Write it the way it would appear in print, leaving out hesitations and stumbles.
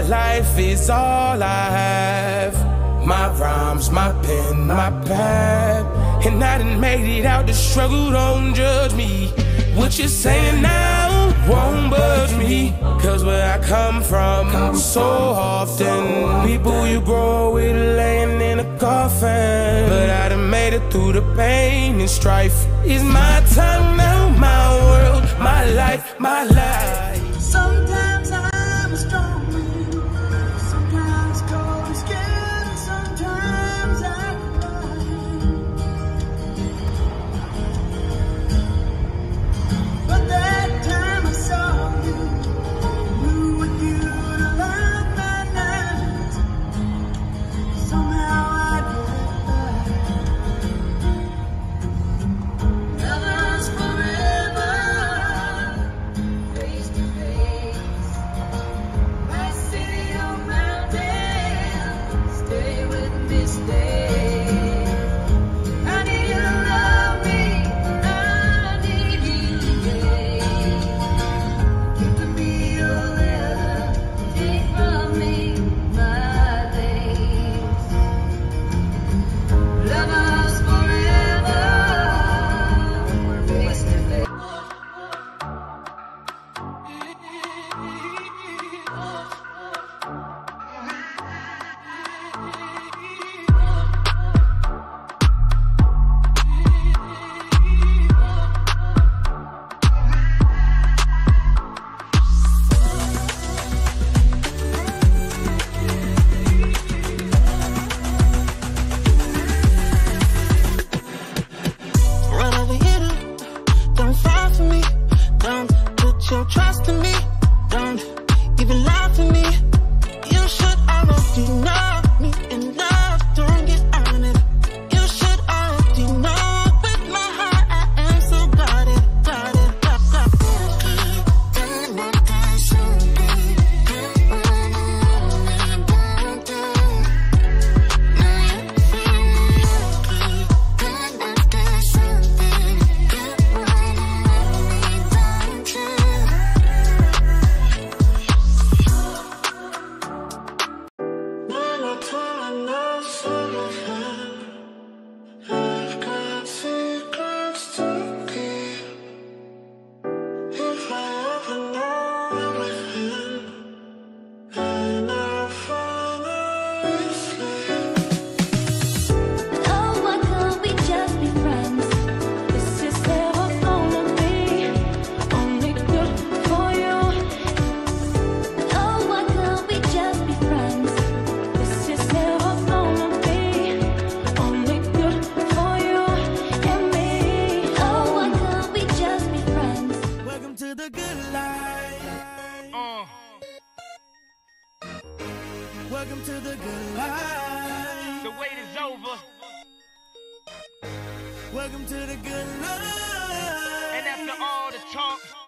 life is all I have. My rhymes, my pen, my pad. And I done made it out the struggle, don't judge me. What you're saying now won't budge me. Cause where I come from, so often people you grow with laying in a coffin. But I done made it through the pain and strife. It's my time now, my world, my life, my life. Sometimes I'm a strong man, sometimes cold and scared, and sometimes I cry. But that time I saw you, knew with you to light my night. Somehow I get back. Lovers forever, face to face. My city on mountain, stay with me, stay. I need you to love me, I need you today. Give me your letter, take from me my days. Lovers forever, face to face. Run over here, don't fall for me. Don't put your trust in me. Don't even lie to me. You should already know me and love. Don't get on it. You should already know. With my heart, I am so guarded, guarded, I've got secrets to keep. If I ever know everything, and I'll finally sleep. Oh, why can't we just be friends? This is never gonna be only good for you. Oh, why can't we just be friends? This is never gonna be only good for you and me. Oh, why can't we just be friends? Welcome to the good life. Welcome to the good life. The wait is over. Welcome to the good life.